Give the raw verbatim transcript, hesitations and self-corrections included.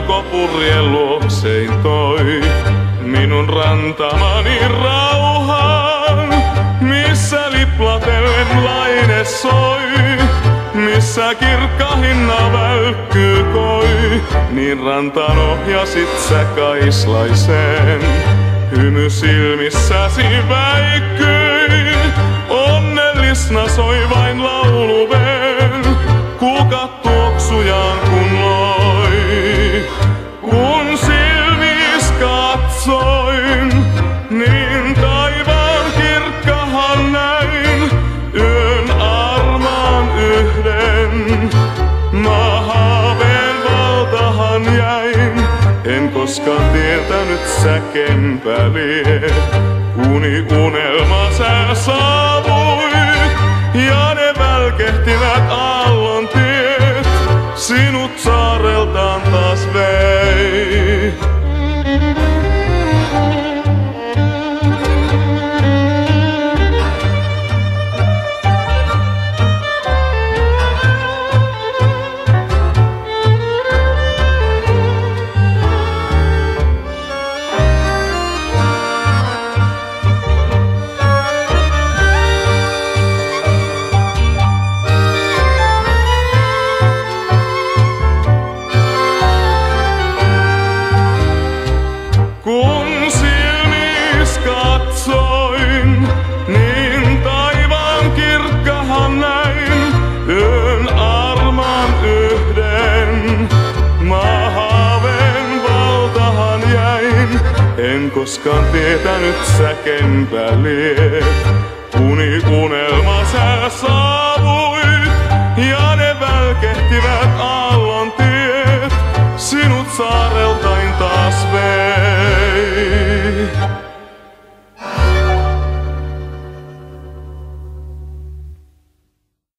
valkopurjen luoksein toi minun rantamani rauhaan, missä liplatellen laine soi, missä kirkkahinna välkkyy koi, niin rantaan ohjasit sä kaislaiseen. Hymy silmissäsi väikkyi, onnellisna soi vain lauluveen, kuka tuoksujaan kun loi. Kun silmis katsoin, niin taivaan kirkkahan näin, yön armaan yhden. Mä haaveen valtahan jäin, en koskaan tietänyt sä kenpä lie. Uni unelma sä saavuit, ja ne välkehtivät aallon tiet, sinut saareltaan taas vei. Kun silmis katsoin, niin taivaan kirkkahan näin, yön armaan yhden. Mä haaveen valtahan jäin, en koskaan tietänyt sä kenpä lie. Uni unelma sä saavut.